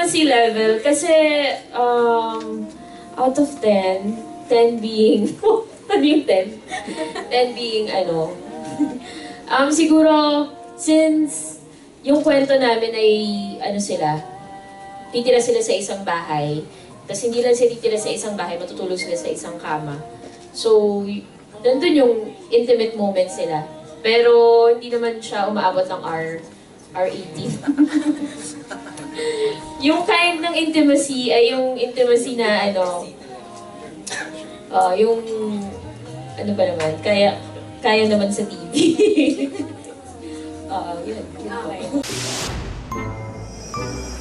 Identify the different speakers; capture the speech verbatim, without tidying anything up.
Speaker 1: intimacy level, kasi um, out of ten, ten being, ano yung ten? ten being ano, um, siguro, since yung kwento namin ay, ano sila, titira sila sa isang bahay, tapos hindi lang sila titira sa isang bahay, matutulog sila sa isang kama. So, nandun yung intimate moments sila. Pero, hindi naman siya umaabot ng R, R eighteen. Yung kind ng intimacy ay yung intimacy na ano, uh, yung, ano ba naman, kaya, kaya naman sa T V. Oo, uh, yun. Yun.